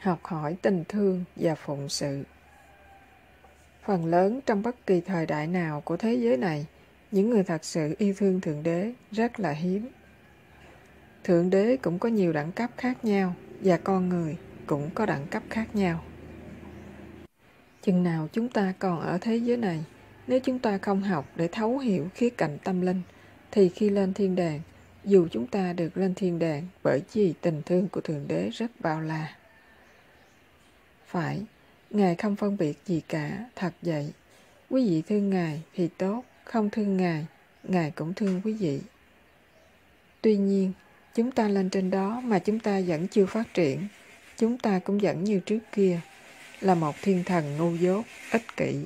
học hỏi tình thương và phụng sự. Phần lớn trong bất kỳ thời đại nào của thế giới này, những người thật sự yêu thương Thượng Đế rất là hiếm. Thượng Đế cũng có nhiều đẳng cấp khác nhau và con người cũng có đẳng cấp khác nhau. Chừng nào chúng ta còn ở thế giới này, nếu chúng ta không học để thấu hiểu khía cạnh tâm linh, thì khi lên thiên đàng, dù chúng ta được lên thiên đàng bởi vì tình thương của Thượng Đế rất bao la. Phải, Ngài không phân biệt gì cả, thật vậy. Quý vị thương Ngài thì tốt, không thương Ngài, Ngài cũng thương quý vị. Tuy nhiên, chúng ta lên trên đó mà chúng ta vẫn chưa phát triển. Chúng ta cũng vẫn như trước kia, là một thiên thần ngu dốt, ích kỷ.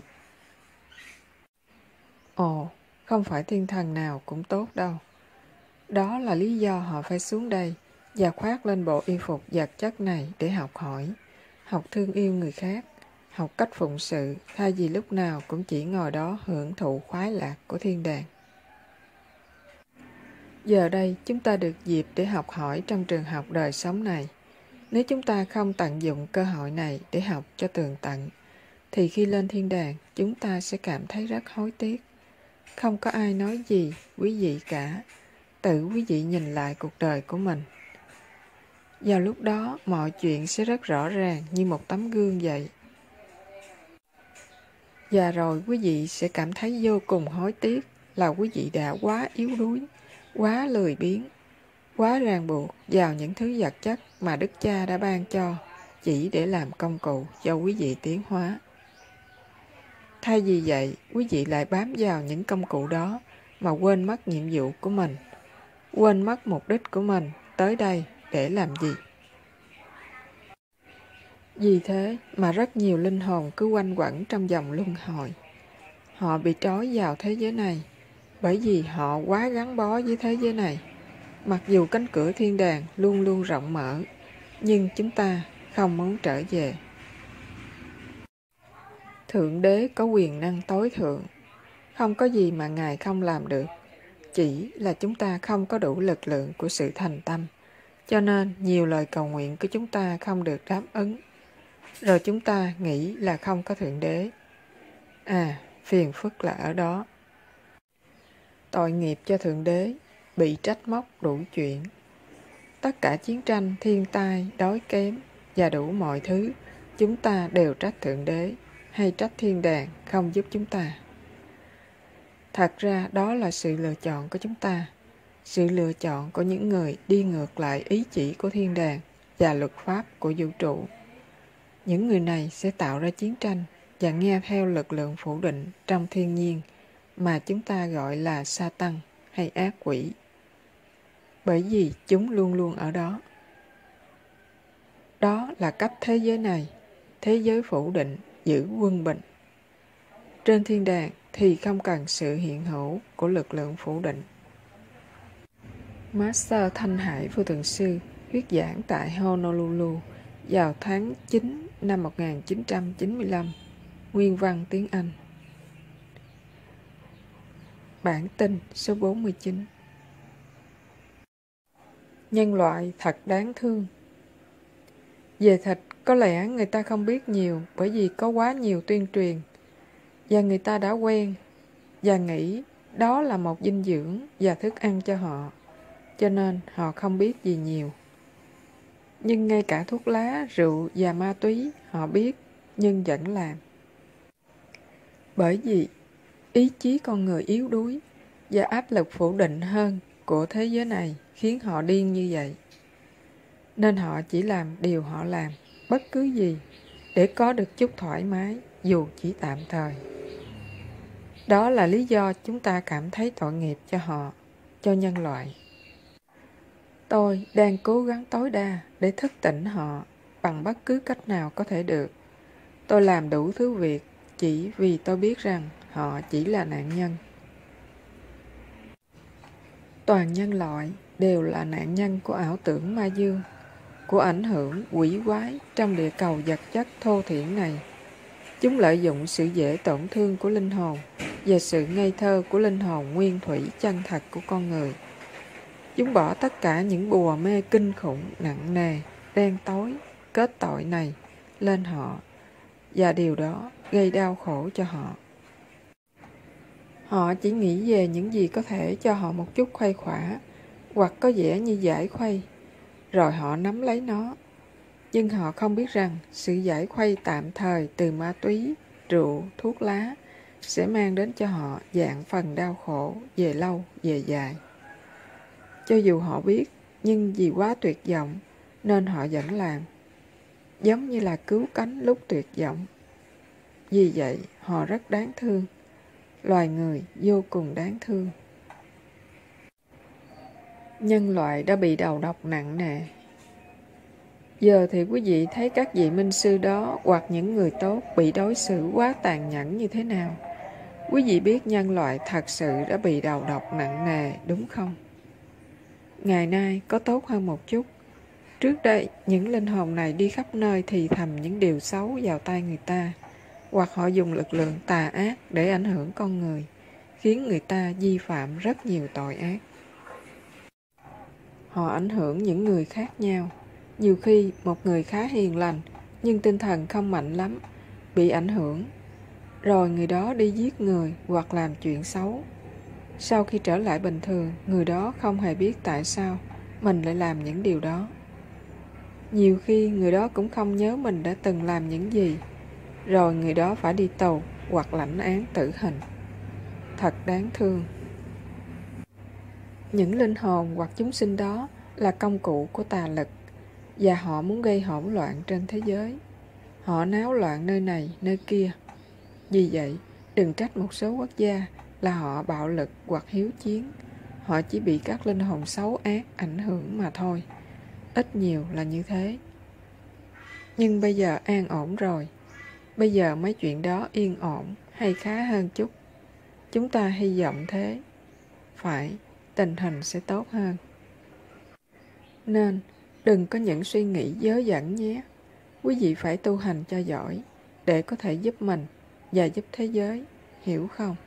Ồ, không phải thiên thần nào cũng tốt đâu. Đó là lý do họ phải xuống đây và khoác lên bộ y phục vật chất này để học hỏi, học thương yêu người khác, học cách phụng sự thay vì lúc nào cũng chỉ ngồi đó hưởng thụ khoái lạc của thiên đàng. Giờ đây chúng ta được dịp để học hỏi trong trường học đời sống này. Nếu chúng ta không tận dụng cơ hội này để học cho tường tận, thì khi lên thiên đàng chúng ta sẽ cảm thấy rất hối tiếc. Không có ai nói gì quý vị cả. Tự quý vị nhìn lại cuộc đời của mình. Vào lúc đó mọi chuyện sẽ rất rõ ràng như một tấm gương vậy. Và rồi quý vị sẽ cảm thấy vô cùng hối tiếc là quý vị đã quá yếu đuối, quá lười biếng, quá ràng buộc vào những thứ vật chất mà Đức Cha đã ban cho chỉ để làm công cụ cho quý vị tiến hóa. Thay vì vậy, quý vị lại bám vào những công cụ đó mà quên mất nhiệm vụ của mình, quên mất mục đích của mình tới đây để làm gì. Vì thế mà rất nhiều linh hồn cứ quanh quẩn trong vòng luân hồi. Họ bị trói vào thế giới này bởi vì họ quá gắn bó với thế giới này. Mặc dù cánh cửa thiên đàng luôn luôn rộng mở, nhưng chúng ta không muốn trở về. Thượng Đế có quyền năng tối thượng. Không có gì mà Ngài không làm được. Chỉ là chúng ta không có đủ lực lượng của sự thành tâm. Cho nên nhiều lời cầu nguyện của chúng ta không được đáp ứng. Rồi chúng ta nghĩ là không có Thượng Đế. Phiền phức là ở đó. Tội nghiệp cho Thượng Đế, bị trách móc đủ chuyện. Tất cả chiến tranh, thiên tai, đói kém và đủ mọi thứ, chúng ta đều trách Thượng Đế hay trách thiên đàng không giúp chúng ta. Thật ra đó là sự lựa chọn của chúng ta, sự lựa chọn của những người đi ngược lại ý chỉ của thiên đàng và luật pháp của vũ trụ. Những người này sẽ tạo ra chiến tranh và nghe theo lực lượng phủ định trong thiên nhiên mà chúng ta gọi là Sa-tăng hay ác quỷ. Bởi vì chúng luôn luôn ở đó. Đó là cách thế giới này, thế giới phủ định, giữ quân bình. Trên thiên đàng thì không cần sự hiện hữu của lực lượng phủ định. Master Thanh Hải Vô Thượng Sư thuyết giảng tại Honolulu vào tháng 9 năm 1995, nguyên văn tiếng Anh. Bản tin số 49. Nhân loại thật đáng thương. Về thịt, có lẽ người ta không biết nhiều bởi vì có quá nhiều tuyên truyền, và người ta đã quen và nghĩ đó là một dinh dưỡng và thức ăn cho họ, cho nên họ không biết gì nhiều. Nhưng ngay cả thuốc lá, rượu và ma túy họ biết nhưng vẫn làm. Bởi vì ý chí con người yếu đuối và áp lực phủ định hơn của thế giới này khiến họ điên như vậy. Nên họ chỉ làm điều họ làm, bất cứ gì, để có được chút thoải mái dù chỉ tạm thời. Đó là lý do chúng ta cảm thấy tội nghiệp cho họ, cho nhân loại. Tôi đang cố gắng tối đa để thức tỉnh họ bằng bất cứ cách nào có thể được. Tôi làm đủ thứ việc chỉ vì tôi biết rằng họ chỉ là nạn nhân. Toàn nhân loại đều là nạn nhân của ảo tưởng ma dương, của ảnh hưởng quỷ quái trong địa cầu vật chất thô thiển này. Chúng lợi dụng sự dễ tổn thương của linh hồn và sự ngây thơ của linh hồn nguyên thủy chân thật của con người. Chúng bỏ tất cả những bùa mê kinh khủng, nặng nề, đen tối kết tội này lên họ, và điều đó gây đau khổ cho họ. Họ chỉ nghĩ về những gì có thể cho họ một chút khuây khỏa, hoặc có vẻ như giải khuây, rồi họ nắm lấy nó. Nhưng họ không biết rằng sự giải khuây tạm thời từ ma túy, rượu, thuốc lá sẽ mang đến cho họ vạn phần đau khổ về lâu về dài. Cho dù họ biết, nhưng vì quá tuyệt vọng nên họ vẫn làm, giống như là cứu cánh lúc tuyệt vọng. Vì vậy, họ rất đáng thương. Loài người vô cùng đáng thương. Nhân loại đã bị đầu độc nặng nề. Giờ thì quý vị thấy các vị minh sư đó hoặc những người tốt bị đối xử quá tàn nhẫn như thế nào. Quý vị biết nhân loại thật sự đã bị đầu độc nặng nề, đúng không? Ngày nay có tốt hơn một chút. Trước đây, những linh hồn này đi khắp nơi thì thầm những điều xấu vào tai người ta, hoặc họ dùng lực lượng tà ác để ảnh hưởng con người, khiến người ta vi phạm rất nhiều tội ác. Họ ảnh hưởng những người khác nhau. Nhiều khi một người khá hiền lành, nhưng tinh thần không mạnh lắm, bị ảnh hưởng. Rồi người đó đi giết người hoặc làm chuyện xấu. Sau khi trở lại bình thường, người đó không hề biết tại sao mình lại làm những điều đó. Nhiều khi người đó cũng không nhớ mình đã từng làm những gì. Rồi người đó phải đi tù hoặc lãnh án tử hình. Thật đáng thương. Những linh hồn hoặc chúng sinh đó là công cụ của tà lực, và họ muốn gây hỗn loạn trên thế giới. Họ náo loạn nơi này, nơi kia. Vì vậy, đừng trách một số quốc gia là họ bạo lực hoặc hiếu chiến. Họ chỉ bị các linh hồn xấu ác ảnh hưởng mà thôi. Ít nhiều là như thế. Nhưng bây giờ an ổn rồi. Bây giờ mấy chuyện đó yên ổn hay khá hơn chút. Chúng ta hy vọng thế. Phải, tình hình sẽ tốt hơn. Nên, đừng có những suy nghĩ dớ dẫn nhé. Quý vị phải tu hành cho giỏi, để có thể giúp mình và giúp thế giới, hiểu không?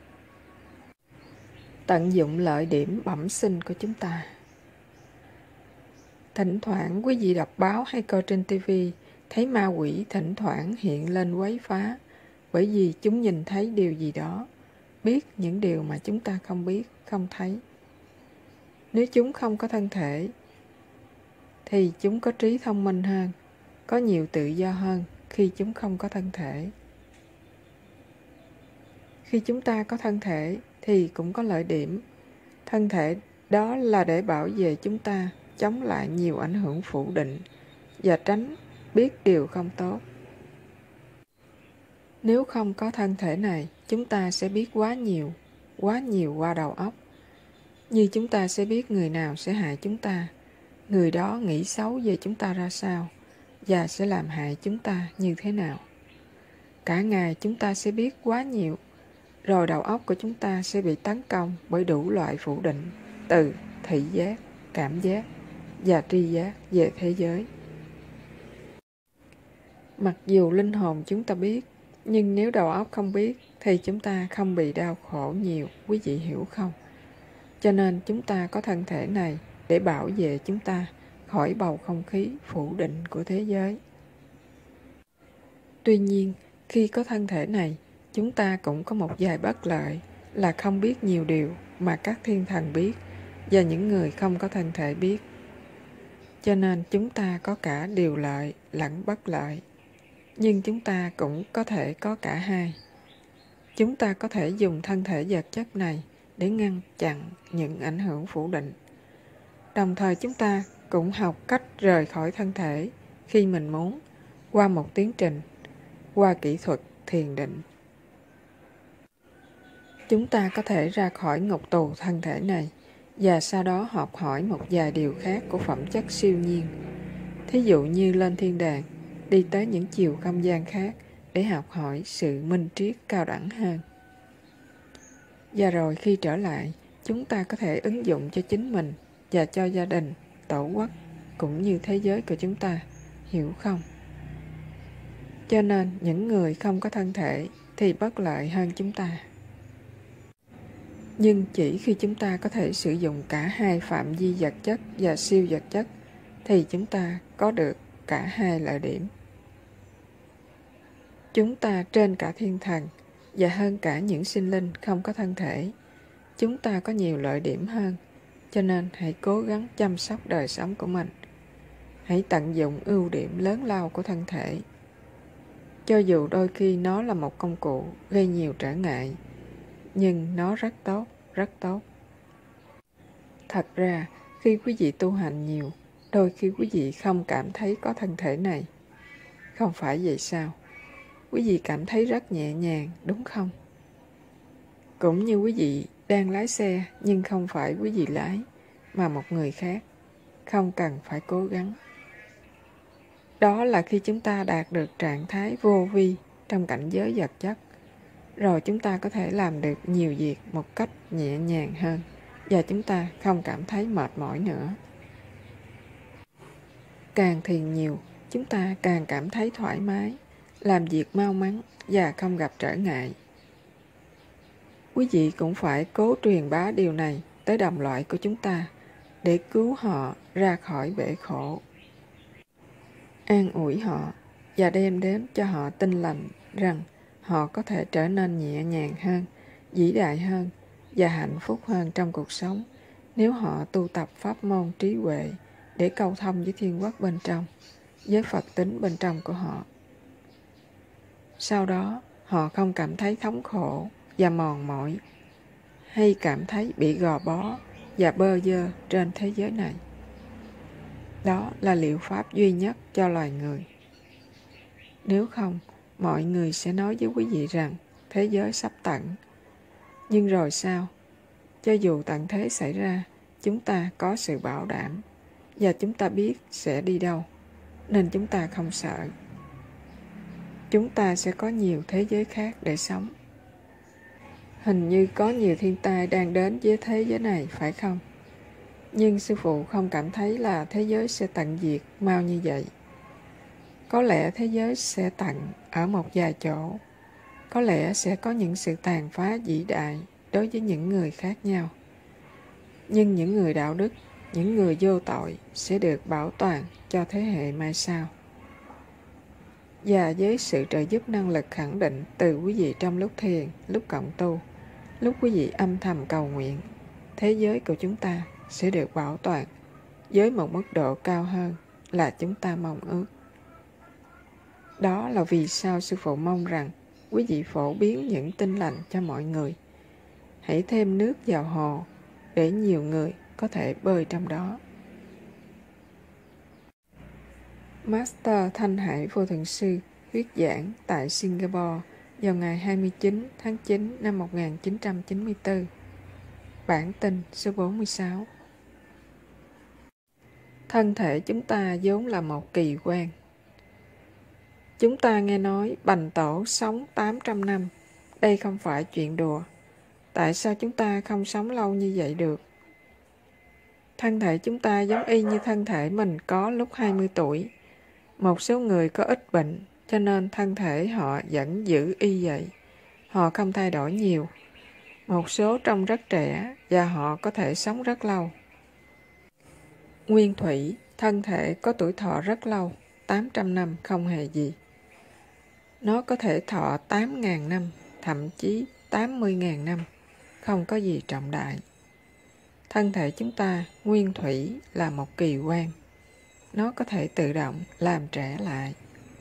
Tận dụng lợi điểm bẩm sinh của chúng ta. Thỉnh thoảng quý vị đọc báo hay coi trên TV, thấy ma quỷ thỉnh thoảng hiện lên quấy phá, bởi vì chúng nhìn thấy điều gì đó, biết những điều mà chúng ta không biết, không thấy. Nếu chúng không có thân thể, thì chúng có trí thông minh hơn, có nhiều tự do hơn khi chúng không có thân thể. Khi chúng ta có thân thể thì cũng có lợi điểm. Thân thể đó là để bảo vệ chúng ta chống lại nhiều ảnh hưởng phủ định và tránh biết điều không tốt. Nếu không có thân thể này, chúng ta sẽ biết quá nhiều qua đầu óc. Như chúng ta sẽ biết người nào sẽ hại chúng ta, người đó nghĩ xấu về chúng ta ra sao, và sẽ làm hại chúng ta như thế nào. Cả ngày chúng ta sẽ biết quá nhiều, rồi đầu óc của chúng ta sẽ bị tấn công bởi đủ loại phủ định, từ thị giác, cảm giác và tri giác về thế giới. Mặc dù linh hồn chúng ta biết, nhưng nếu đầu óc không biết thì chúng ta không bị đau khổ nhiều, quý vị hiểu không? Cho nên chúng ta có thân thể này để bảo vệ chúng ta khỏi bầu không khí phủ định của thế giới. Tuy nhiên, khi có thân thể này, chúng ta cũng có một vài bất lợi là không biết nhiều điều mà các thiên thần biết và những người không có thân thể biết. Cho nên chúng ta có cả điều lợi lẫn bất lợi. Nhưng chúng ta cũng có thể có cả hai. Chúng ta có thể dùng thân thể vật chất này để ngăn chặn những ảnh hưởng phủ định. Đồng thời chúng ta cũng học cách rời khỏi thân thể khi mình muốn, qua một tiến trình, qua kỹ thuật thiền định. Chúng ta có thể ra khỏi ngục tù thân thể này và sau đó học hỏi một vài điều khác của phẩm chất siêu nhiên. Thí dụ như lên thiên đàng, đi tới những chiều không gian khác để học hỏi sự minh triết cao đẳng hơn. Và rồi khi trở lại, chúng ta có thể ứng dụng cho chính mình và cho gia đình, tổ quốc, cũng như thế giới của chúng ta, hiểu không? Cho nên những người không có thân thể thì bất lợi hơn chúng ta. Nhưng chỉ khi chúng ta có thể sử dụng cả hai phạm vi vật chất và siêu vật chất thì chúng ta có được cả hai lợi điểm. Chúng ta trên cả thiên thần và hơn cả những sinh linh không có thân thể. Chúng ta có nhiều lợi điểm hơn, cho nên hãy cố gắng chăm sóc đời sống của mình. Hãy tận dụng ưu điểm lớn lao của thân thể. Cho dù đôi khi nó là một công cụ gây nhiều trở ngại, nhưng nó rất tốt, rất tốt. Thật ra, khi quý vị tu hành nhiều, đôi khi quý vị không cảm thấy có thân thể này. Không phải vậy sao? Quý vị cảm thấy rất nhẹ nhàng, đúng không? Cũng như quý vị đang lái xe, nhưng không phải quý vị lái, mà một người khác. Không cần phải cố gắng. Đó là khi chúng ta đạt được trạng thái vô vi trong cảnh giới vật chất. Rồi chúng ta có thể làm được nhiều việc một cách nhẹ nhàng hơn, và chúng ta không cảm thấy mệt mỏi nữa. Càng thiền nhiều, chúng ta càng cảm thấy thoải mái, làm việc mau mắn và không gặp trở ngại. Quý vị cũng phải cố truyền bá điều này tới đồng loại của chúng ta để cứu họ ra khỏi bể khổ. An ủi họ và đem đến cho họ tin lành rằng họ có thể trở nên nhẹ nhàng hơn, vĩ đại hơn và hạnh phúc hơn trong cuộc sống nếu họ tu tập pháp môn trí huệ để cầu thông với thiên quốc bên trong, với Phật tính bên trong của họ. Sau đó, họ không cảm thấy thống khổ và mòn mỏi, hay cảm thấy bị gò bó và bơ vơ trên thế giới này. Đó là liệu pháp duy nhất cho loài người. Nếu không, mọi người sẽ nói với quý vị rằng thế giới sắp tận. Nhưng rồi sao? Cho dù tận thế xảy ra, chúng ta có sự bảo đảm và chúng ta biết sẽ đi đâu, nên chúng ta không sợ. Chúng ta sẽ có nhiều thế giới khác để sống. Hình như có nhiều thiên tai đang đến với thế giới này, phải không? Nhưng sư phụ không cảm thấy là thế giới sẽ tận diệt mau như vậy. Có lẽ thế giới sẽ tận ở một vài chỗ. Có lẽ sẽ có những sự tàn phá vĩ đại đối với những người khác nhau. Nhưng những người đạo đức, những người vô tội sẽ được bảo toàn cho thế hệ mai sau. Và với sự trợ giúp năng lực khẳng định từ quý vị trong lúc thiền, lúc cộng tu, lúc quý vị âm thầm cầu nguyện, thế giới của chúng ta sẽ được bảo toàn với một mức độ cao hơn là chúng ta mong ước. Đó là vì sao sư phụ mong rằng quý vị phổ biến những tin lành cho mọi người. Hãy thêm nước vào hồ để nhiều người có thể bơi trong đó. Master Thanh Hải Vô Thượng Sư thuyết giảng tại Singapore vào ngày 29 tháng 9 năm 1994. Bản tin số 46. Thân thể chúng ta vốn là một kỳ quan. Chúng ta nghe nói Bành Tổ sống 800 năm. Đây không phải chuyện đùa. Tại sao chúng ta không sống lâu như vậy được? Thân thể chúng ta giống y như thân thể mình có lúc 20 tuổi. Một số người có ít bệnh, cho nên thân thể họ vẫn giữ y vậy. Họ không thay đổi nhiều. Một số trông rất trẻ và họ có thể sống rất lâu. Nguyên thủy, thân thể có tuổi thọ rất lâu, 800 năm không hề gì. Nó có thể thọ 8.000 năm, thậm chí 80.000 năm, không có gì trọng đại. Thân thể chúng ta, nguyên thủy, là một kỳ quan. Nó có thể tự động làm trẻ lại.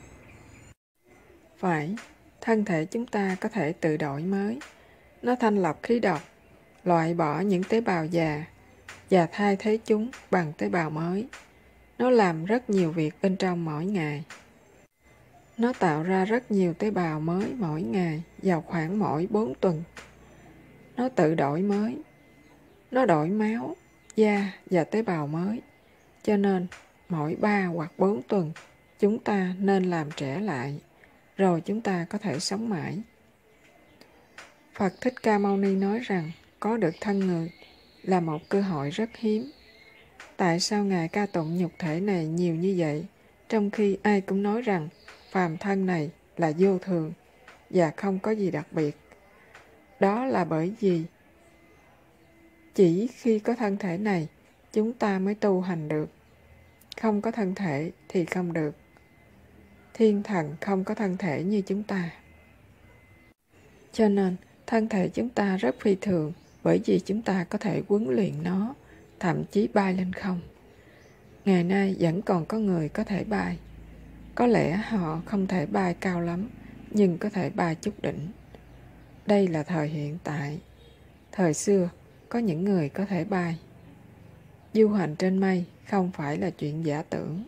Phải, thân thể chúng ta có thể tự đổi mới. Nó thanh lọc khí độc, loại bỏ những tế bào già và thay thế chúng bằng tế bào mới. Nó làm rất nhiều việc bên trong mỗi ngày. Nó tạo ra rất nhiều tế bào mới mỗi ngày vào khoảng mỗi 4 tuần. Nó tự đổi mới. Nó đổi máu, da và tế bào mới. Cho nên, mỗi 3 hoặc 4 tuần, chúng ta nên làm trẻ lại, rồi chúng ta có thể sống mãi. Phật Thích Ca Mâu Ni nói rằng có được thân người là một cơ hội rất hiếm. Tại sao Ngài ca tụng nhục thể này nhiều như vậy, trong khi ai cũng nói rằng phàm thân này là vô thường và không có gì đặc biệt? Đó là bởi vì chỉ khi có thân thể này, chúng ta mới tu hành được. không có thân thể thì không được. Thiên thần không có thân thể như chúng ta. Cho nên, thân thể chúng ta rất phi thường, bởi vì chúng ta có thể huấn luyện nó, thậm chí bay lên không. Ngày nay vẫn còn có người có thể bay. Có lẽ họ không thể bay cao lắm, nhưng có thể bay chút đỉnh. Đây là thời hiện tại. Thời xưa, có những người có thể bay. Du hành trên mây không phải là chuyện giả tưởng.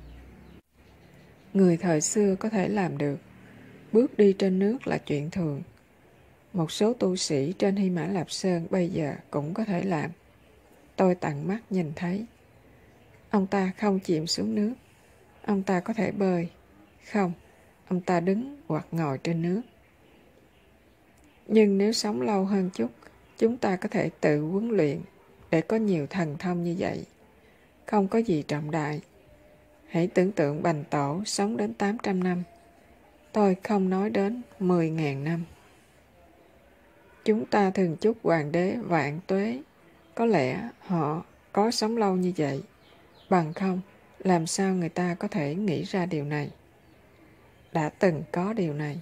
Người thời xưa có thể làm được. Bước đi trên nước là chuyện thường. Một số tu sĩ trên Hy Mã Lạp Sơn bây giờ cũng có thể làm. Tôi tận mắt nhìn thấy. Ông ta không chìm xuống nước. Ông ta có thể bơi. Không, ông ta đứng hoặc ngồi trên nước. Nhưng nếu sống lâu hơn chút, chúng ta có thể tự huấn luyện để có nhiều thần thông như vậy. Không có gì trọng đại. Hãy tưởng tượng Bành Tổ sống đến 800 năm. Tôi không nói đến 10.000 năm. Chúng ta thường chúc hoàng đế vạn tuế. Có lẽ họ có sống lâu như vậy. Bằng không, làm sao người ta có thể nghĩ ra điều này? Đã từng có điều này.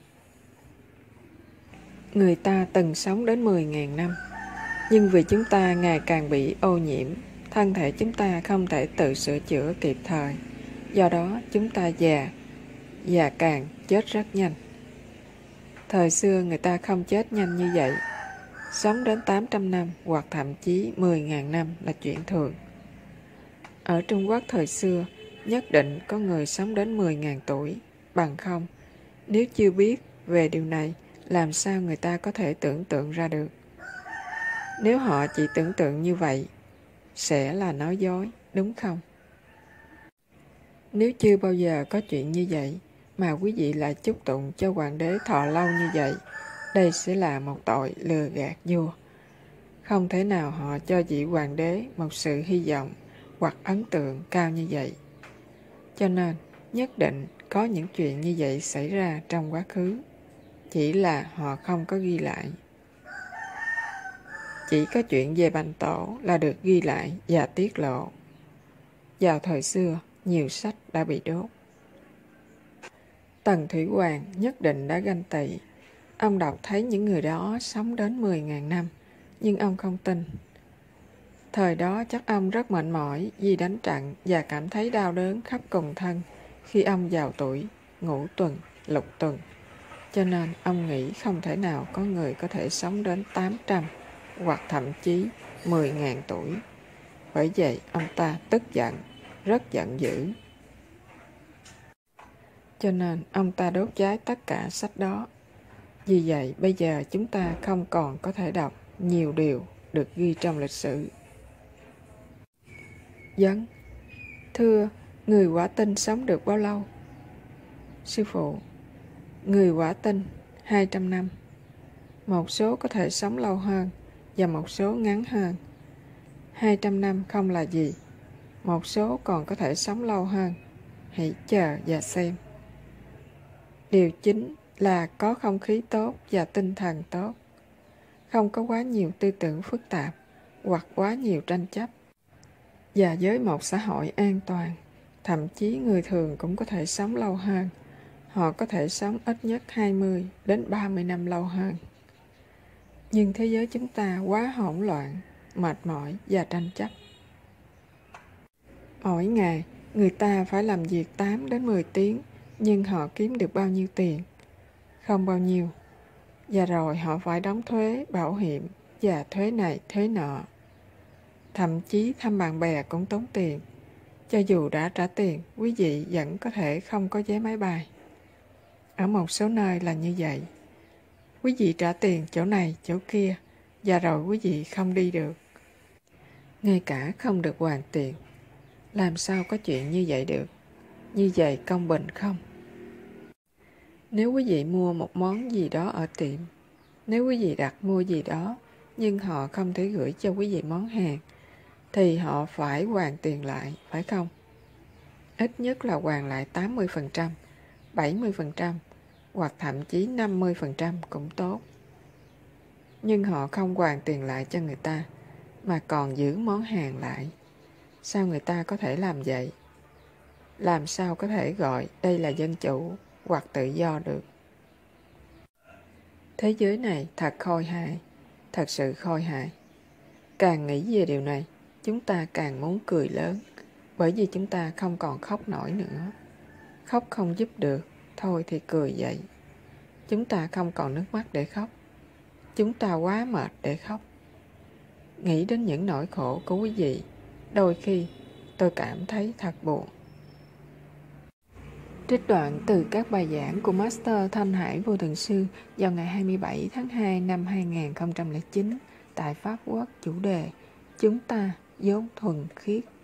Người ta từng sống đến 10.000 năm. Nhưng vì chúng ta ngày càng bị ô nhiễm, thân thể chúng ta không thể tự sửa chữa kịp thời. Do đó chúng ta già càng chết rất nhanh. Thời xưa người ta không chết nhanh như vậy. Sống đến 800 năm hoặc thậm chí 10.000 năm là chuyện thường. Ở Trung Quốc thời xưa, nhất định có người sống đến 10.000 tuổi. Bằng không, nếu chưa biết về điều này, làm sao người ta có thể tưởng tượng ra được? Nếu họ chỉ tưởng tượng như vậy, sẽ là nói dối, đúng không? Nếu chưa bao giờ có chuyện như vậy, mà quý vị lại chúc tụng cho hoàng đế thọ lâu như vậy, đây sẽ là một tội lừa gạt vua. Không thể nào họ cho vị hoàng đế một sự hy vọng hoặc ấn tượng cao như vậy. Cho nên, nhất định có những chuyện như vậy xảy ra trong quá khứ. Chỉ là họ không có ghi lại. Chỉ có chuyện về Bành Tổ là được ghi lại và tiết lộ. Vào thời xưa, nhiều sách đã bị đốt. Tần Thủy Hoàng nhất định đã ganh tị. Ông đọc thấy những người đó sống đến 10.000 năm, nhưng ông không tin. Thời đó chắc ông rất mệt mỏi vì đánh trận và cảm thấy đau đớn khắp cùng thân khi ông vào tuổi ngũ tuần, lục tuần. Cho nên ông nghĩ không thể nào có người có thể sống đến 800 hoặc thậm chí 10.000 tuổi. Bởi vậy ông ta tức giận, rất giận dữ. Cho nên ông ta đốt cháy tất cả sách đó. Vì vậy bây giờ chúng ta không còn có thể đọc nhiều điều được ghi trong lịch sử. Vấn: thưa, người Quả Tinh sống được bao lâu? Sư phụ: người Quả Tinh 200 năm. Một số có thể sống lâu hơn và một số ngắn hơn. 200 năm không là gì. Một số còn có thể sống lâu hơn. Hãy chờ và xem. Điều chính là có không khí tốt và tinh thần tốt. Không có quá nhiều tư tưởng phức tạp hoặc quá nhiều tranh chấp. Và với một xã hội an toàn, thậm chí người thường cũng có thể sống lâu hơn. Họ có thể sống ít nhất 20 đến 30 năm lâu hơn. Nhưng thế giới chúng ta quá hỗn loạn, mệt mỏi và tranh chấp. Mỗi ngày, người ta phải làm việc 8 đến 10 tiếng, nhưng họ kiếm được bao nhiêu tiền? Không bao nhiêu. Và rồi họ phải đóng thuế, bảo hiểm và thuế này, thuế nọ. Thậm chí thăm bạn bè cũng tốn tiền. Cho dù đã trả tiền, quý vị vẫn có thể không có vé máy bay. Ở một số nơi là như vậy. Quý vị trả tiền chỗ này, chỗ kia, và rồi quý vị không đi được. Ngay cả không được hoàn tiền. Làm sao có chuyện như vậy được? Như vậy công bình không? Nếu quý vị mua một món gì đó ở tiệm, nếu quý vị đặt mua gì đó, nhưng họ không thể gửi cho quý vị món hàng, thì họ phải hoàn tiền lại, phải không? Ít nhất là hoàn lại 80%, 70%, hoặc thậm chí 50% cũng tốt. Nhưng họ không hoàn tiền lại cho người ta, mà còn giữ món hàng lại. Sao người ta có thể làm vậy? làm sao có thể gọi đây là dân chủ hoặc tự do được. Thế giới này thật khôi hài, thật sự khôi hài. Càng nghĩ về điều này, chúng ta càng muốn cười lớn, bởi vì chúng ta không còn khóc nổi nữa. Khóc không giúp được, thôi thì cười vậy. Chúng ta không còn nước mắt để khóc. Chúng ta quá mệt để khóc. Nghĩ đến những nỗi khổ của quý vị, đôi khi tôi cảm thấy thật buồn. Trích đoạn từ các bài giảng của Master Thanh Hải Vô Thượng Sư vào ngày 27 tháng 2 năm 2009 tại Pháp Quốc, chủ đề Chúng ta vốn thuần khiết.